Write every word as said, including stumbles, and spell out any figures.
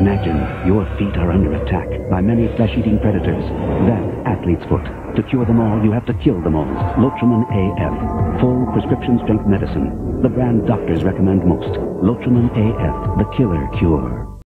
Imagine your feet are under attack by many flesh-eating predators. That's athlete's foot. To cure them all, you have to kill them all. Lotrimin A F. Full prescription strength medicine. The brand doctors recommend most. Lotrimin A F, the killer cure.